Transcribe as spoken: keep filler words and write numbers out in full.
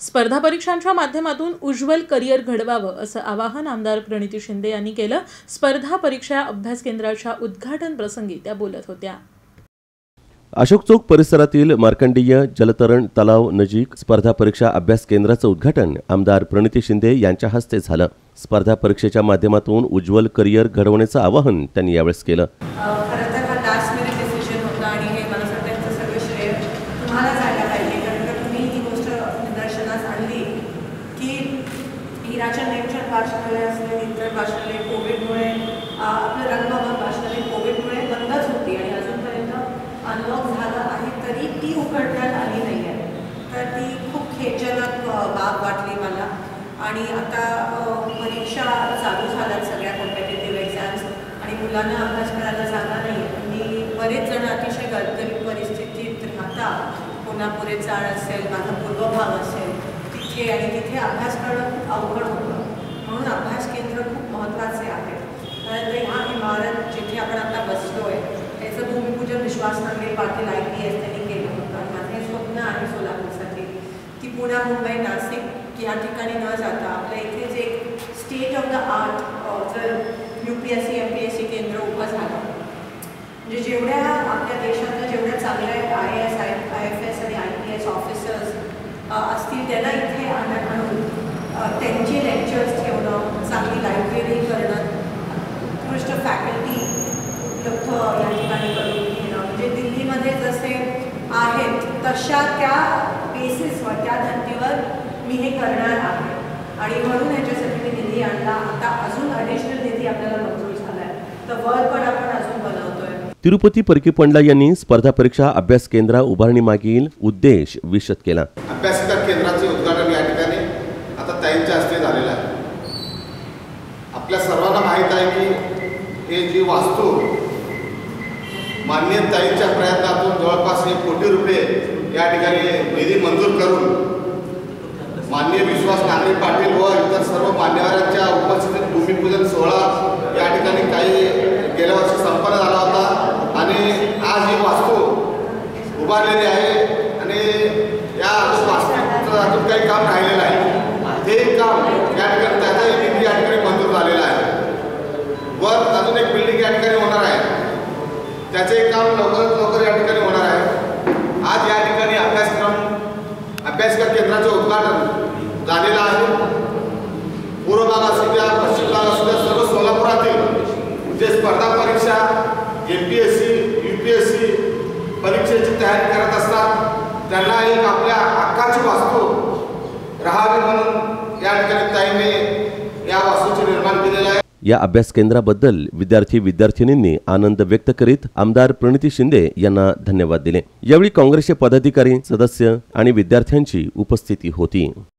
स्पर्धा परीक्षांच्या माध्यमातून उज्ज्वल करिअर घडवावं असं आवाहन आमदार प्रणिती शिंदे यांनी केलं। स्पर्धा परीक्षा अभ्यास केंद्राच्या उद्घाटन प्रसंगी त्या बोलत होत्या। अशोक चौक परिसरातील मार्कंडेय जलतरण तलाव नजीक स्पर्धा परीक्षा अभ्यास केंद्राचं उद्घाटन आमदार प्रणिती शिंदे यांच्या हस्ते झालं। स्पर्धा परीक्षेच्या माध्यमातून उज्ज्वल करिअर घडवण्याचं आवाहन त्यांनी यावेळी केलं। कोविडमुळे आपलं रंगभवन वाचनालय कोविडमुळे बंदच होती आणि अजूनपर्यंत अनलॉक झालं आहे तरी ती उघडण्यात आली नाही आहे। तर ती खूप खेदजनक बाब वाटली मला। आणि आता परीक्षा चालू झाल्यात सगळ्या कॉम्पिटेटिव्ह एक्झाम्स आणि मुलांना अभ्यास करायला जागा नाही। आणि बरेच जण अतिशय गरगरीब परिस्थितीत राहतात। कोल्हापुरे चाळ असेल, माझा पूर्व भाग असेल तिथे आणि तिथे अभ्यास करणं खूप अवघड होतं। म्हणून अभ्यास केंद्र खूप महत्त्वाचे आहे। कारण ह्या इमारत जिथे आपण आता बसलोय त्याचं भूमिपूजन Vishwas Nangare Patil I P S त्यांनी केलं होतं आणि माझं हे स्वप्न आहे सोलापूरसाठी की पुणे, मुंबई, नाशिक या ठिकाणी न जाता आपल्या इथे जे स्टेट ऑफ द आर्ट जर U P S C M P S C केंद्र उभं झालं म्हणजे जेवढ्या आपल्या देशातल्या जेवढ्या चांगल्या I A S I I F S आणि आय पी एस ऑफिसर्स असतील त्यांना इथे आणून त्यांचे लेक्चर्स ठेवणं, चांगली लायब्ररी करणं, उत्कृष्ट फॅकल्टी उपलब्ध या ठिकाणी करून घेणं म्हणजे दिल्लीमध्ये जसे आहेत तशा त्या बेसिसवर त्या धर्तीवर मी हे करणार आहे। आणि म्हणून ह्याच्यासाठी मी निधी आणला। आता अजून ॲडिशनल निधी आपल्याला मंजूर झाला आहे तर वर पण आपण अजून बनवतोय। तिरुपती परकीपंडला यांनी स्पर्धा परीक्षा अभ्यास केंद्र उभारणीमागील उद्देश विशद केला। अभ्यास केंद्राचे उद्घाटन या ठिकाणी आता ताईंच्या हस्ते झालेलं आहे। आपल्या सर्वांना माहीत आहे की हे जी वास्तू माननीय ताईंच्या प्रयत्नातून जवळपास एक कोटी रुपये या ठिकाणी निधी मंजूर करून माननीय विश्वास नांगरे पाटील व इतर सर्व मान्यवरांच्या उपस्थितीत भूमिपूजन सोहळा या ठिकाणी काही गेल्या वर्षी संपन्न झाला होता आणि आज ही वास्तू उभारलेली आहे आणि या वास्तूचं काही काम राहिलेलं आहे ते काम या ठिकाणी त्याचा निधी या ठिकाणी मंजूर झालेला आहे। वर अजून एक बिल्डिंग या ठिकाणी होणार आहे त्याचे काम लवकरात लवकर या ठिकाणी होणार आहे। आज या ठिकाणी अभ्यासक्रम अभ्यासक्रम केंद्राचे उद्घाटन झालेलं आहे। पूर्व भाग असू द्या, पश्चिम भाग असू द्या, सर्व सोलापुरातील जे स्पर्धा परीक्षा M P S C U P S C परीक्षेची तयारी करत असतात त्यांना एक आपल्या हक्काची वास्तू राहावी म्हणून या ठिकाणी ताईंनी या वास्तूचे निर्माण केलेलं आहे। या अभ्यास केंद्राबद्दल विद्यार्थी विद्यार्थिनींनी आनंद व्यक्त करीत आमदार प्रणिती शिंदे यांना धन्यवाद दिले। यावेळी काँग्रेसचे पदाधिकारी, सदस्य आणि विद्यार्थ्यांची उपस्थिती होती।